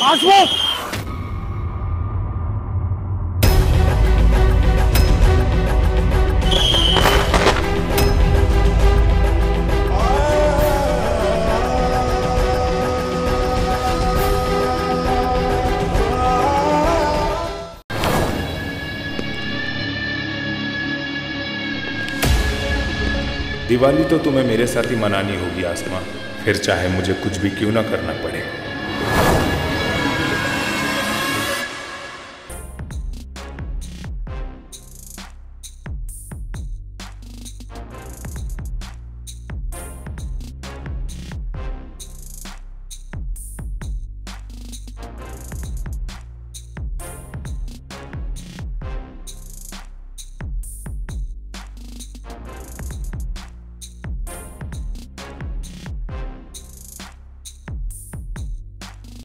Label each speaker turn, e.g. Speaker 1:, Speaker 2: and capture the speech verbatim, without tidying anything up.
Speaker 1: आसमो!
Speaker 2: दिवाली तो तुम्हें मेरे साथ ही मनानी होगी आसमां, फिर चाहे मुझे कुछ भी क्यों ना करना पड़े।